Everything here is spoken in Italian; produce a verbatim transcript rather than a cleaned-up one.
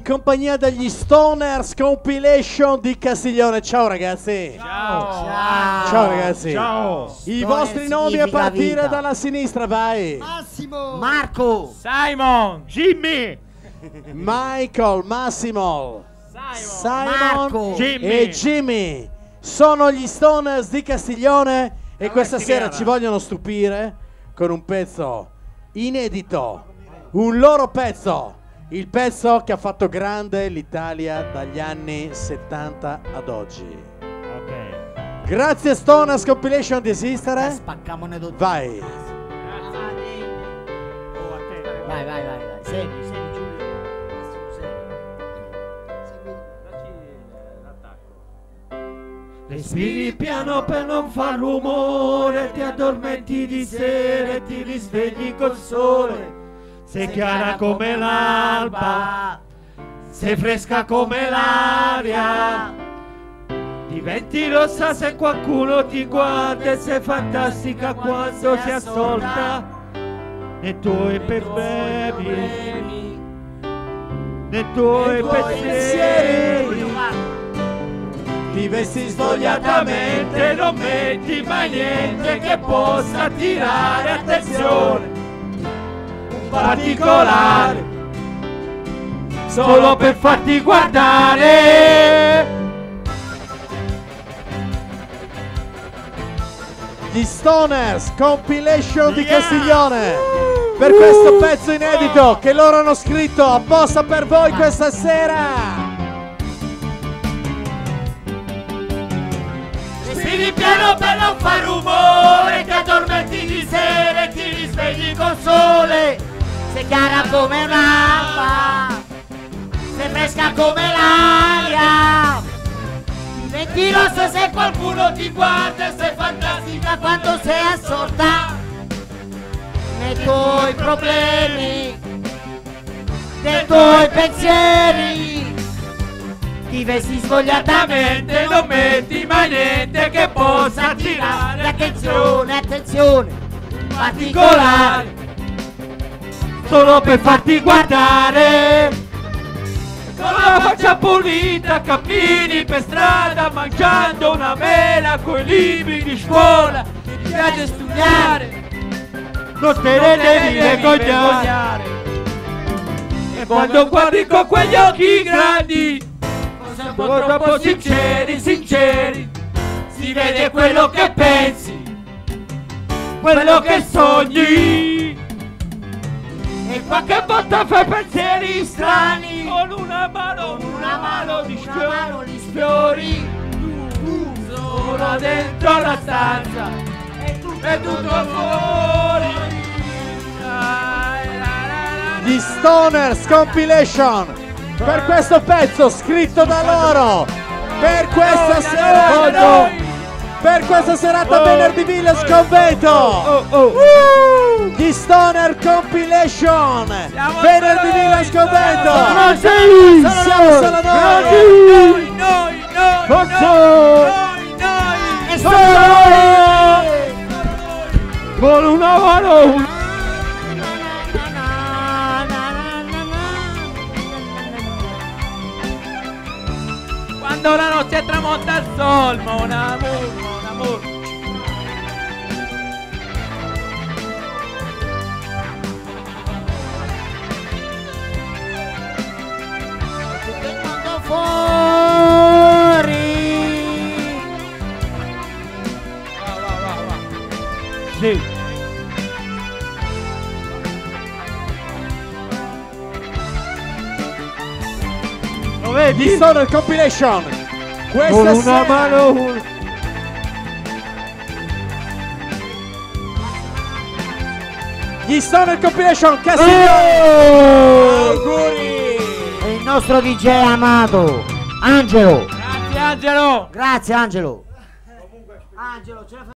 in compagnia degli Stoners Compilation di Castiglione. Ciao ragazzi. Ciao. Ciao, Ciao ragazzi. Ciao. I vostri nomi a partire vita. dalla sinistra, vai. Massimo. Marco. Simon. Jimmy. Michael, Massimo, Simon. Simon Marco. Jimmy. e Jimmy. Sono gli Stoners di Castiglione e questa sera ci vogliono stupire con un pezzo inedito, un loro pezzo, il pezzo che ha fatto grande l'Italia dagli anni settanta ad oggi. Ok. Grazie Stoners Compilation di esistere. Spaccamone tutti. Vai. Oh, a te. Vai, vai, vai, vai. Segui, segui Giulio. Massimo, segui. Dacci l'attacco. Respiri piano per non far rumore, ti addormenti di sera e ti risvegli col sole. Sei chiara come l'alba, sei fresca come l'aria. Diventi rossa se qualcuno ti guarda e sei fantastica quando si ascolta nei tuoi problemi, nei tuoi pensieri. Ti vesti Svogliatamente non metti mai niente che possa attirare attenzione, un particolare, solo per farti guardare. Gli Stoners Compilation di Castiglione per questo pezzo inedito che loro hanno scritto apposta per voi questa sera. Respiri piano per non far rumore, ti addormenti di sera e ti risvegli col sole. Sei chiara come un'alba, sei fresca come l'aria. Diventi rossa se qualcuno ti guarda e sei fantastica quando sei assorta nei tuoi problemi, nei tuoi pensieri. Ti vesti svogliatamente, non metti mai niente che possa attirare attenzione, attenzione, particolare, solo per farti guardare. Con la faccia pulita cammini per strada mangiando una mela coi libri di scuola. Ti piace studiare, non te ne devi vergognare. E quando guardi con quegli occhi grandi, un po' troppo sinceri, sinceri, si vede quello che pensi, quello che sogni. E qualche volta fai pensieri strani, con una mano, una mano di sfiori, sfiori. Tu, solo dentro la stanza, e tutto fuori. Gli Stoners Compilation per questo pezzo scritto da loro per questa serata, per questa serata venerdì Village Convento. Gli Stoner Compilation venerdì Village Convento. Siamo solo noi, Noi, noi, noi, noi, noi, e solo con una mano. Quando la notte tramonta il sol, mon amour, mon amour. tutto il mondo fuori. Va, va, va, va. Sì. lo vedi? Gli Stoner Compilation questa Con una sera. mano. Gli Stoner Compilation Castiglione. Oh! Auguri. E il nostro D J amato Angelo. Grazie Angelo. Grazie Angelo. Angelo, ce la fai?